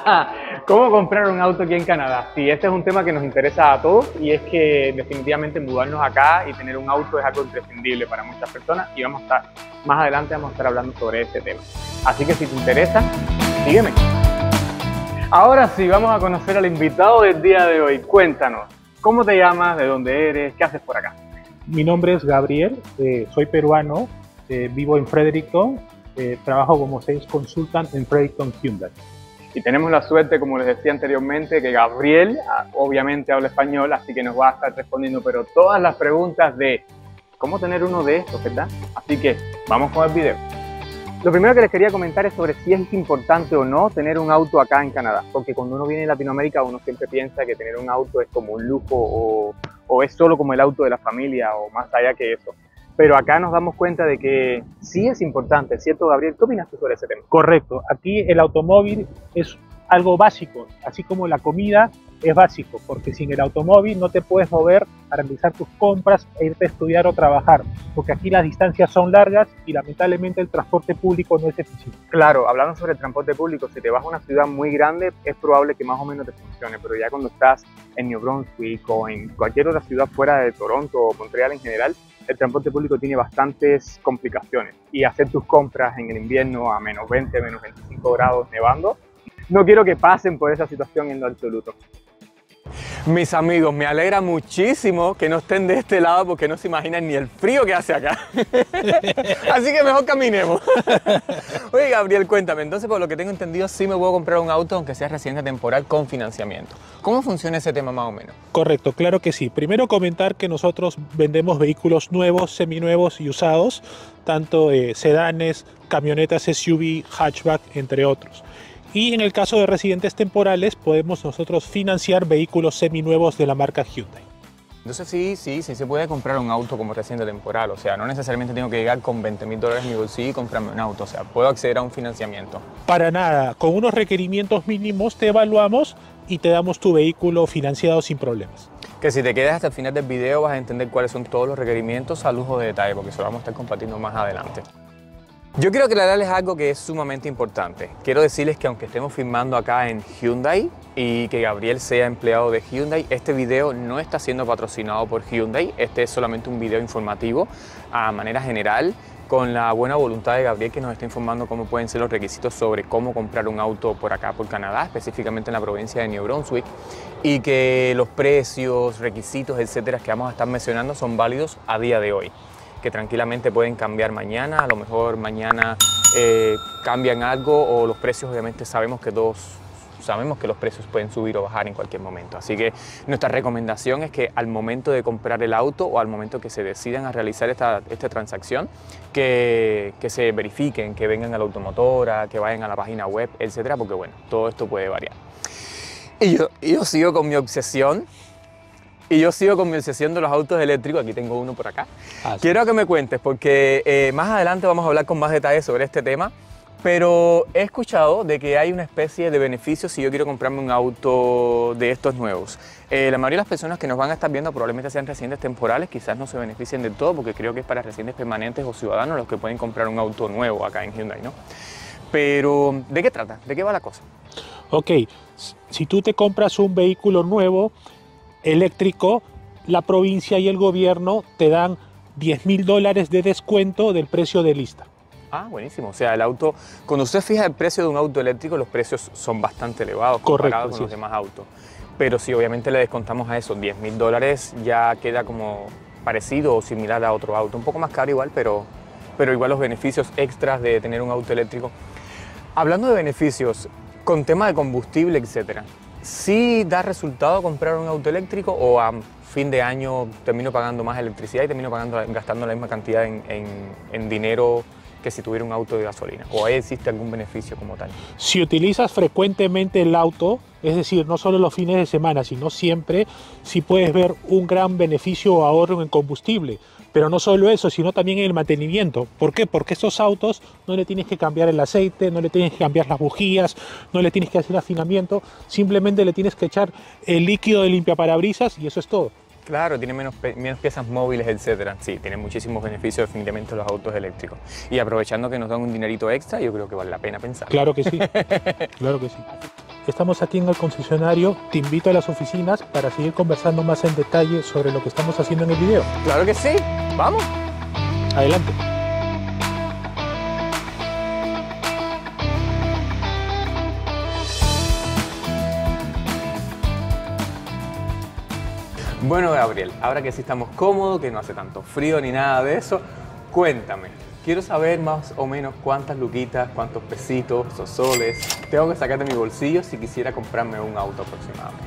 ¿Cómo comprar un auto aquí en Canadá? Sí, este es un tema que nos interesa a todos y es que definitivamente mudarnos acá y tener un auto es algo imprescindible para muchas personas y más adelante vamos a estar hablando sobre este tema. Así que si te interesa, sígueme. Ahora sí, vamos a conocer al invitado del día de hoy. Cuéntanos, ¿cómo te llamas? ¿De dónde eres? ¿Qué haces por acá? Mi nombre es Gabriel, soy peruano, vivo en Fredericton, trabajo como Sales Consultant en Fredericton Hyundai. Y tenemos la suerte, como les decía anteriormente, que Gabriel obviamente habla español, así que nos va a estar respondiendo pero todas las preguntas de cómo tener uno de estos, ¿verdad? Así que vamos con el video. Lo primero que les quería comentar es sobre si es importante o no tener un auto acá en Canadá, porque cuando uno viene a Latinoamérica uno siempre piensa que tener un auto es como un lujo o es solo como el auto de la familia o más allá que eso. Pero acá nos damos cuenta de que sí es importante, ¿cierto, Gabriel? ¿Qué opinas tú sobre ese tema? Correcto, aquí el automóvil es algo básico, así como la comida es básico, porque sin el automóvil no te puedes mover a realizar tus compras e irte a estudiar o trabajar, porque aquí las distancias son largas y lamentablemente el transporte público no es eficiente. Claro, hablando sobre el transporte público, si te vas a una ciudad muy grande es probable que más o menos te funcione, pero ya cuando estás en New Brunswick o en cualquier otra ciudad fuera de Toronto o Montreal en general, el transporte público tiene bastantes complicaciones y hacer tus compras en el invierno a menos 20, menos 25 grados nevando, no quiero que pasen por esa situación en lo absoluto. Mis amigos, me alegra muchísimo que no estén de este lado porque no se imaginan ni el frío que hace acá. Así que mejor caminemos. Oye, Gabriel, cuéntame, entonces por lo que tengo entendido sí me puedo comprar un auto aunque sea residente temporal con financiamiento. ¿Cómo funciona ese tema más o menos? Correcto, claro que sí. Primero comentar que nosotros vendemos vehículos nuevos, seminuevos y usados, tanto sedanes, camionetas SUV, hatchback, entre otros. Y en el caso de residentes temporales podemos nosotros financiar vehículos seminuevos de la marca Hyundai. Entonces sí se puede comprar un auto como residente temporal, o sea, no necesariamente tengo que llegar con $20,000 en mi bolsillo y comprarme un auto, o sea, puedo acceder a un financiamiento. Para nada, con unos requerimientos mínimos te evaluamos y te damos tu vehículo financiado sin problemas. Que si te quedas hasta el final del video vas a entender cuáles son todos los requerimientos a lujo de detalle, porque eso lo vamos a estar compartiendo más adelante. Yo quiero aclararles algo que es sumamente importante. Quiero decirles que aunque estemos filmando acá en Hyundai y que Gabriel sea empleado de Hyundai, este video no está siendo patrocinado por Hyundai. Este es solamente un video informativo a manera general, con la buena voluntad de Gabriel, que nos está informando cómo pueden ser los requisitos sobre cómo comprar un auto por acá, por Canadá, específicamente en la provincia de New Brunswick, y que los precios, requisitos, etcétera, que vamos a estar mencionando son válidos a día de hoy, que tranquilamente pueden cambiar mañana, a lo mejor mañana cambian algo o los precios, obviamente sabemos que los precios pueden subir o bajar en cualquier momento. Así que nuestra recomendación es que al momento de comprar el auto o al momento que se decidan a realizar esta transacción, que se verifiquen, que vengan a la automotora, que vayan a la página web, etcétera, porque bueno, todo esto puede variar. Y yo sigo con mi obsesión. de los autos eléctricos. Aquí tengo uno por acá. Quiero que me cuentes, porque más adelante vamos a hablar con más detalles sobre este tema, pero he escuchado de que hay una especie de beneficio si yo quiero comprarme un auto de estos nuevos. La mayoría de las personas que nos van a estar viendo probablemente sean residentes temporales, quizás no se beneficien del todo, porque creo que es para residentes permanentes o ciudadanos los que pueden comprar un auto nuevo acá en Hyundai, ¿no? Pero, ¿de qué trata? ¿De qué va la cosa? Ok, si tú te compras un vehículo nuevo, eléctrico, la provincia y el gobierno te dan $10,000 de descuento del precio de lista. Ah, buenísimo. O sea, el auto, cuando usted fija el precio de un auto eléctrico, los precios son bastante elevados comparados con los demás autos. Pero si obviamente le descontamos a esos $10,000, ya queda como parecido o similar a otro auto. Un poco más caro igual, pero igual los beneficios extras de tener un auto eléctrico. Hablando de beneficios, con tema de combustible, etcétera, ¿sí da resultado comprar un auto eléctrico o a fin de año termino pagando más electricidad y termino gastando la misma cantidad en dinero que si tuviera un auto de gasolina? ¿O ahí existe algún beneficio como tal? Si utilizas frecuentemente el auto, es decir, no solo los fines de semana, sino siempre, sí puedes ver un gran beneficio o ahorro en combustible. Pero no solo eso, sino también en el mantenimiento. ¿Por qué? Porque estos autos no le tienes que cambiar el aceite, no le tienes que cambiar las bujías, no le tienes que hacer afinamiento, simplemente le tienes que echar el líquido de limpiaparabrisas y eso es todo. Claro, tiene menos piezas móviles, etcétera. Sí, tiene muchísimos beneficios definitivamente los autos eléctricos. Y aprovechando que nos dan un dinerito extra, yo creo que vale la pena pensar. Claro que sí, claro que sí. estamos aquí en el concesionario. Te invito a las oficinas para seguir conversando más en detalle sobre lo que estamos haciendo en el video. Claro que sí, vamos. Adelante. Bueno, Gabriel, ahora que sí estamos cómodos, que no hace tanto frío ni nada de eso, cuéntame. Quiero saber más o menos cuántas luquitas, cuántos pesitos o soles tengo que sacar de mi bolsillo si quisiera comprarme un auto aproximadamente.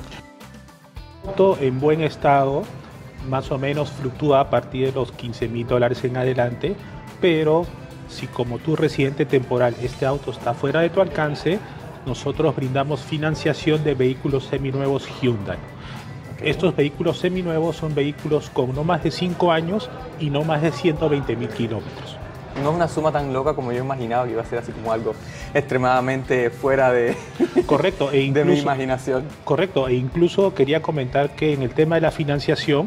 Auto en buen estado, más o menos fluctúa a partir de los $15,000 en adelante, pero si como tu residente temporal este auto está fuera de tu alcance, nosotros brindamos financiación de vehículos seminuevos Hyundai. Estos vehículos seminuevos son vehículos con no más de 5 años y no más de 120,000 kilómetros. No es una suma tan loca como yo imaginaba, que iba a ser así como algo extremadamente fuera de, correcto, e incluso, de mi imaginación. Correcto, e incluso quería comentar que en el tema de la financiación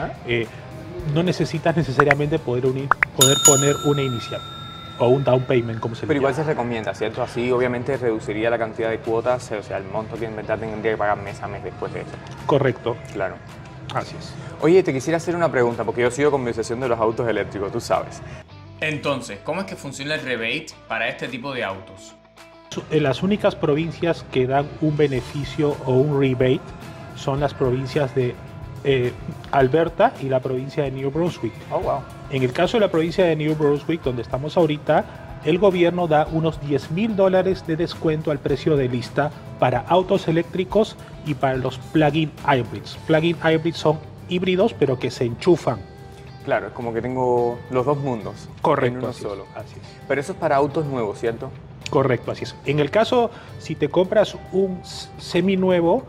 no necesitas necesariamente poder poner una inicial o un down payment, como se le llama. Pero igual se recomienda, ¿cierto? Así obviamente reduciría la cantidad de cuotas, o sea, el monto que en verdad tendría que pagar mes a mes después de eso. Correcto. Claro. Así es. Oye, te quisiera hacer una pregunta, porque yo sigo con mi obsesión de los autos eléctricos, tú sabes. Entonces, ¿cómo es que funciona el rebate para este tipo de autos? Las únicas provincias que dan un beneficio o un rebate son las provincias de Alberta y la provincia de New Brunswick. Oh, wow. En el caso de la provincia de New Brunswick, donde estamos ahorita, el gobierno da unos $10,000 de descuento al precio de lista para autos eléctricos y para los plug-in hybrids. Plug-in hybrids son híbridos, pero que se enchufan. Claro, es como que tengo los dos mundos. Correcto, en uno así solo. Así es. Pero eso es para autos nuevos, ¿cierto? Correcto, así es. En el caso, si te compras un seminuevo,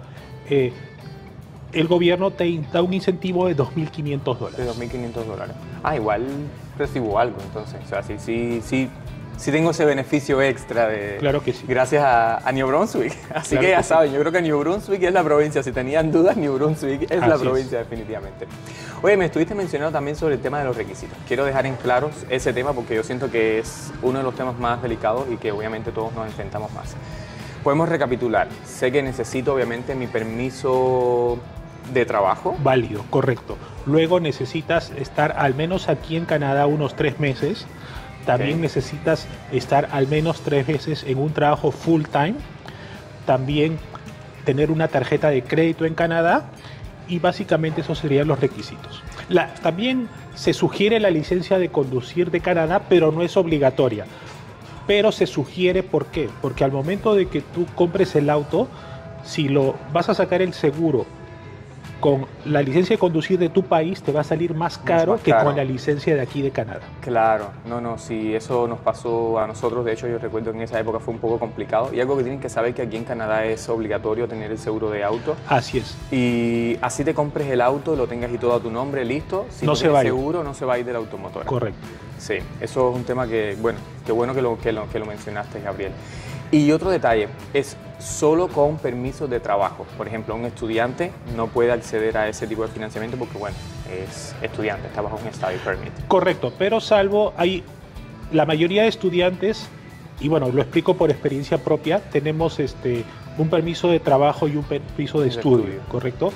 el gobierno te da un incentivo de $2,500. De $2,500. Ah, igual recibo algo, entonces. O sea, sí tengo ese beneficio extra de... Claro que sí. Gracias a New Brunswick. Así claro que ya que saben, sí. yo creo que New Brunswick es la provincia. Si tenían dudas, New Brunswick es la provincia definitivamente. Oye, me estuviste mencionando también sobre el tema de los requisitos. Quiero dejar en claros ese tema porque yo siento que es uno de los temas más delicados y que obviamente todos nos enfrentamos más. Podemos recapitular. Sé que necesito obviamente mi permiso de trabajo. Válido, correcto. Luego necesitas estar al menos aquí en Canadá unos 3 meses. También necesitas estar al menos 3 meses en un trabajo full time. También tener una tarjeta de crédito en Canadá. Y básicamente esos serían los requisitos. También se sugiere la licencia de conducir de Canadá, pero no es obligatoria. Pero se sugiere, ¿por qué? Porque al momento de que tú compres el auto, si lo vas a sacar el seguro con la licencia de conducir de tu país, te va a salir más caro que con la licencia de aquí de Canadá. Claro, sí, eso nos pasó a nosotros. De hecho, yo recuerdo que en esa época fue un poco complicado. Y algo que tienen que saber que aquí en Canadá es obligatorio tener el seguro de auto. Así es. Y así te compres el auto, lo tengas y todo a tu nombre, listo. Si no tienes seguro, no se va a ir de la automotora. Correcto. Sí, eso es un tema que, bueno, qué bueno que lo mencionaste, Gabriel. Y otro detalle, es solo con permisos de trabajo. Por ejemplo, un estudiante no puede acceder a ese tipo de financiamiento porque, bueno, es estudiante, está bajo un study permit. Correcto, pero salvo la mayoría de estudiantes, y bueno, lo explico por experiencia propia, tenemos un permiso de trabajo y un permiso de estudio, ¿correcto?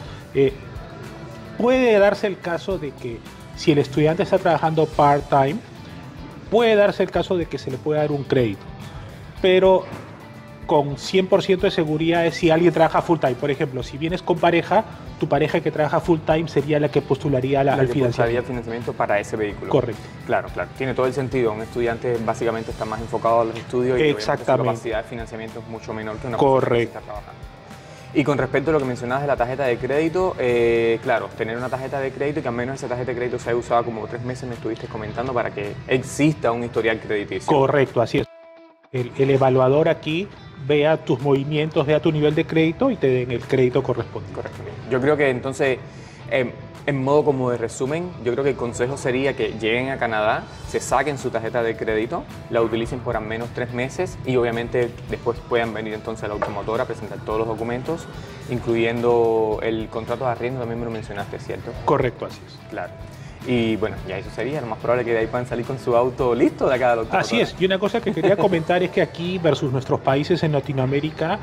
Puede darse el caso de que si el estudiante está trabajando part-time, puede darse el caso de que se le pueda dar un crédito, pero con 100% de seguridad es si alguien trabaja full time. Por ejemplo, si vienes con pareja, tu pareja que trabaja full time sería la que postularía al financiamiento para ese vehículo. Correcto. Claro, tiene todo el sentido. Un estudiante básicamente está más enfocado a los estudios y su capacidad de financiamiento es mucho menor que una persona que está trabajando. Y con respecto a lo que mencionabas de la tarjeta de crédito, claro, tener una tarjeta de crédito y que al menos esa tarjeta de crédito se haya usado como 3 meses, me estuviste comentando, para que exista un historial crediticio. Correcto, así es. El evaluador aquí vea tus movimientos, vea tu nivel de crédito y te den el crédito correspondiente. Correcto. Yo creo que entonces, en modo como de resumen, yo creo que el consejo sería que lleguen a Canadá, se saquen su tarjeta de crédito, la utilicen por al menos 3 meses y obviamente después puedan venir entonces a la automotora a presentar todos los documentos, incluyendo el contrato de arriendo, también me lo mencionaste, ¿cierto? Correcto, así es. Claro. Y bueno, ya eso sería, lo más probable que de ahí puedan salir con su auto listo de acá de la automotora. Así es, y una cosa que quería comentar es que aquí versus nuestros países en Latinoamérica,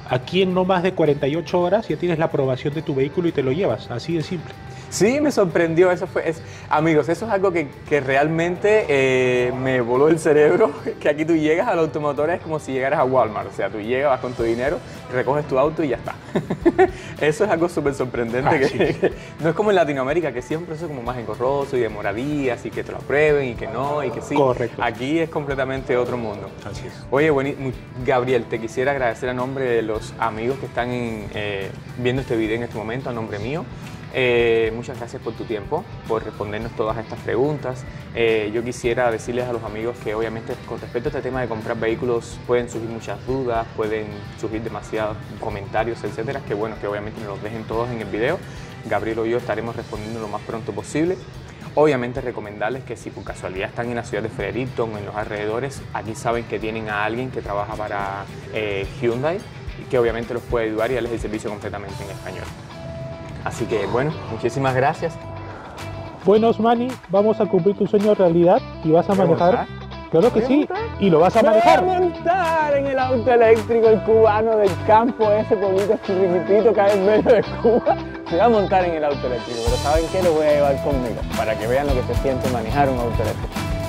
Aquí en no más de 48 horas ya tienes la aprobación de tu vehículo y te lo llevas, así de simple. Sí, me sorprendió, amigos, eso es algo que realmente me voló el cerebro, que aquí tú llegas al automotor es como si llegaras a Walmart, o sea, tú llegas, vas con tu dinero, recoges tu auto y ya está. Eso es algo súper sorprendente, que no es como en Latinoamérica, que sí es un proceso como más engorroso y de moradías y que te lo aprueben y que no, y que sí. Correcto. Aquí es completamente otro mundo. Así es. Oye, Gabriel, te quisiera agradecer a nombre de los amigos que están viendo este video en este momento, a nombre mío. Muchas gracias por tu tiempo, por respondernos todas estas preguntas. Yo quisiera decirles a los amigos que obviamente con respecto a este tema de comprar vehículos pueden surgir muchas dudas, pueden surgir demasiados comentarios, etcétera, que bueno, que obviamente nos los dejen todos en el video. Gabriel o yo estaremos respondiendo lo más pronto posible. Obviamente recomendarles que si por casualidad están en la ciudad de Fredericton o en los alrededores, aquí saben que tienen a alguien que trabaja para Hyundai y que obviamente los puede ayudar y darles el servicio completamente en español. Así que, bueno, muchísimas gracias. Bueno, Osmani, vamos a cumplir tu sueño realidad y vas a manejar. Claro que sí, y lo vas a manejar. Voy a montar en el auto eléctrico, el cubano del campo, ese pueblito chiquitito que hay en medio de Cuba. Se va a montar en el auto eléctrico, pero ¿saben qué? Lo voy a llevar conmigo para que vean lo que se siente manejar un auto eléctrico.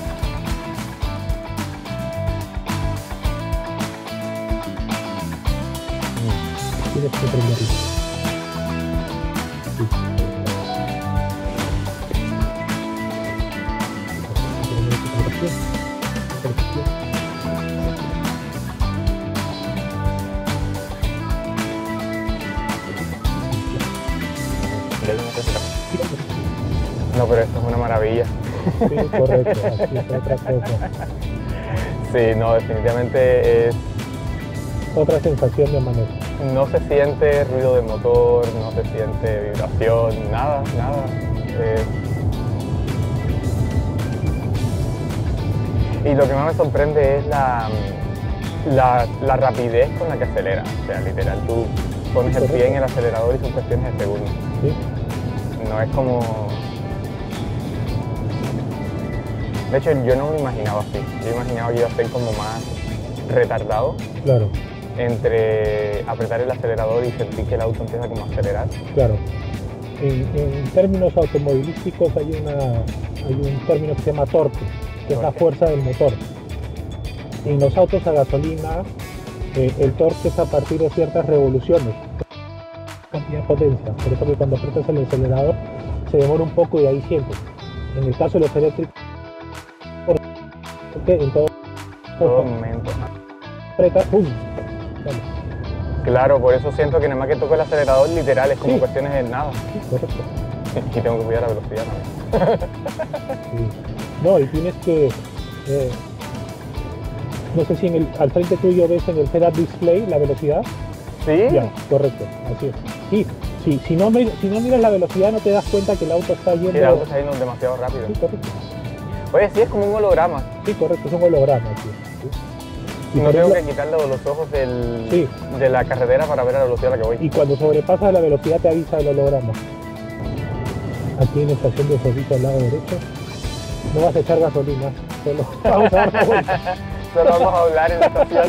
Tienes que prenderlo. No, pero esto es una maravilla. Sí, correcto, así es otra cosa. Sí, no, definitivamente es... Otra sensación de manejo. No se siente ruido de motor, no se siente vibración, nada. Y lo que más me sorprende es la rapidez con la que acelera. O sea, literal, tú pones el pie en el acelerador y son cuestiones de segundos. Sí. No es como... De hecho, yo no me imaginaba así. Yo imaginaba que iba a ser como más retardado. Claro. Entre apretar el acelerador y sentir que el auto empieza como a acelerar. Claro. En términos automovilísticos hay un término que se llama torque, que es la fuerza del motor. En los autos a gasolina, el torque es a partir de ciertas revoluciones, cantidad de potencia. Por eso que cuando aprietas el acelerador se demora un poco y ahí sientes. En el caso de los eléctricos, en todo momento. Apretas, ¡pum! Vale. Claro, por eso siento que nada más que toco el acelerador literal es como Sí. cuestiones de nada. Sí, correcto. Y tengo que cuidar la velocidad también. Sí. No, y tienes que... no sé si al frente tuyo ves en el head-up display la velocidad. ¿Sí? Ya, correcto, así es. Sí, si no miras la velocidad no te das cuenta que el auto está yendo... Sí, el auto está yendo demasiado rápido. Sí, correcto. Oye, sí, es como un holograma. Sí, correcto, es un holograma. Sí. Y no por tengo ejemplo, que quitarle los ojos Sí. de la carretera para ver a la velocidad a la que voy. y cuando sobrepasas la velocidad te avisa el holograma. Aquí en la estación de servicio al lado derecho. No vas a echar gasolina, solo vamos a dar la vuelta. Solo vamos a hablar en la estación.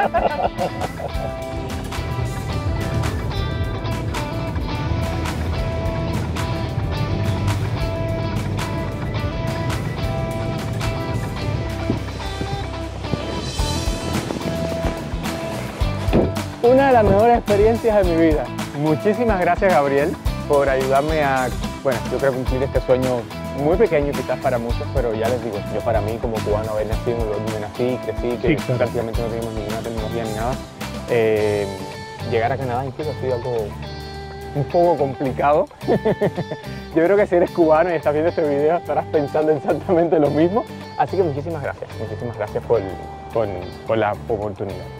Una de las mejores experiencias de mi vida. Muchísimas gracias, Gabriel, por ayudarme a, bueno, yo creo cumplir este sueño muy pequeño quizás para muchos, pero ya les digo, yo para mí como cubano haber nacido donde nací, crecí, que Sí, claro. prácticamente no teníamos ninguna tecnología ni nada, llegar a Canadá incluso ha sido algo un poco complicado. Yo creo que si eres cubano y estás viendo este video estarás pensando exactamente lo mismo, así que muchísimas gracias por la oportunidad.